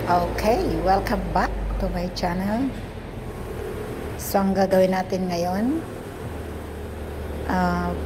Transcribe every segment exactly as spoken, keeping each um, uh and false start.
Okay, welcome back to my channel. So, ang gagawin natin ngayon, uh,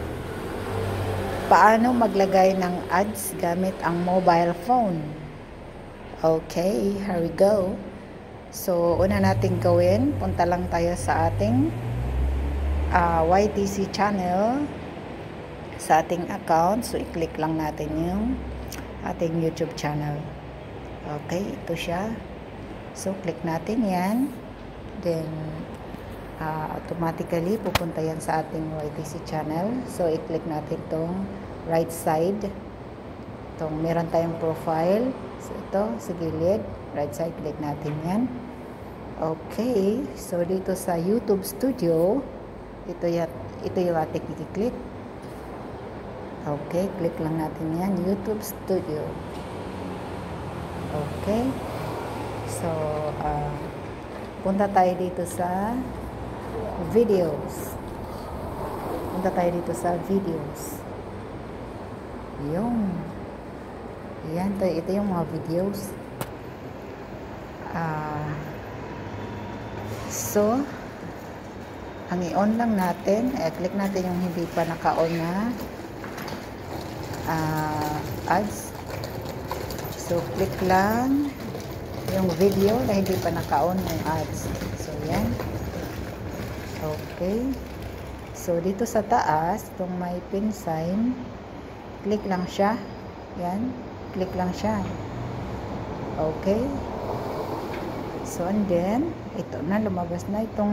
paano maglagay ng ads gamit ang mobile phone. Okay, here we go. So, una natin gawin, punta lang tayo sa ating uh, Y T C channel, sa ating account. So, i-click lang natin yung ating YouTube channel. Okay, ito siya. So, click natin yan. Then, uh, automatically, pupunta yan sa ating Y T C channel. So, i-click natin itong right side. Itong, meron tayong profile. So, ito, sa gilid. Right side, click natin yan. Okay. So, dito sa YouTube Studio, ito, yan, ito yung ating i-click. Okay, click lang natin yan. YouTube Studio. Okay. So, uh, punta tayo dito sa videos. Punta tayo dito sa videos. Yung. Yan. Ito, ito yung mga videos. Uh, so, ang i-on lang natin, eh, click natin yung hindi pa naka-on na uh, ads. So, click lang yung video na hindi pa naka-on yung ads. So, yan. Okay. So, dito sa taas, itong may pin sign, click lang siya. Yan. Click lang siya. Okay. So, and then, ito na, lumabas na itong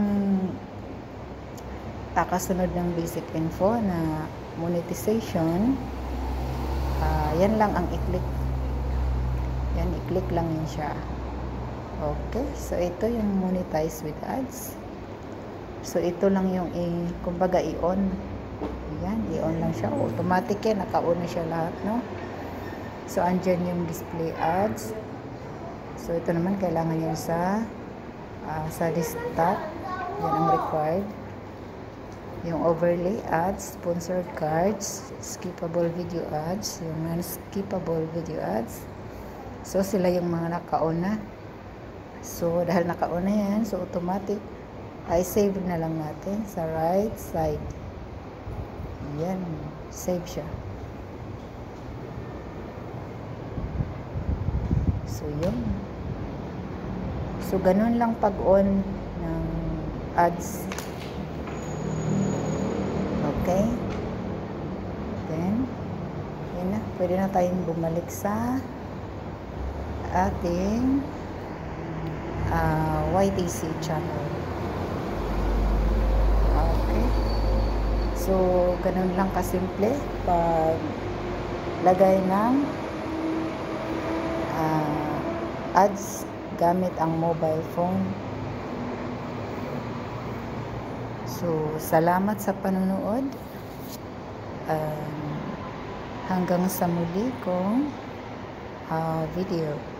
kasunod ng basic info na monetization. Uh, yan lang ang i-click. Yan, i-click lang yun siya. Okay, so ito yung monetize with ads. So ito lang yung i, kumbaga i-on. Yan, i-on lang siya. Automatic yan, naka-on na siya lahat, no? So andyan yung display ads. So ito naman kailangan yun sa uh, sa desktop. Yan ang required. Yung overlay ads, sponsored cards, skippable video ads, yung non-skippable video ads. So, sila yung mga naka-on na. So, dahil naka-on na yan, so automatic, ay save na lang natin sa right side. Yan. Save siya. So, yun. So, ganun lang pag-on ng ads. Okay. Then, yun na. Pwede na tayong bumalik sa ating uh, Y T C channel. Okay. So, ganun lang kasimple pag lagay ng uh, ads gamit ang mobile phone. So, salamat sa panonood. Um, hanggang sa muli kong uh, video.